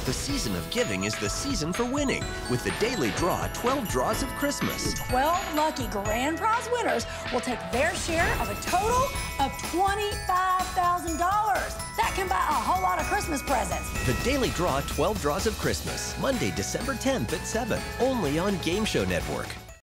The season of giving is the season for winning with the Daily Draw 12 Draws of Christmas. 12 lucky grand prize winners will take their share of a total of $25,000. That can buy a whole lot of Christmas presents. The Daily Draw 12 Draws of Christmas, Monday, December 10th at 7, only on Game Show Network.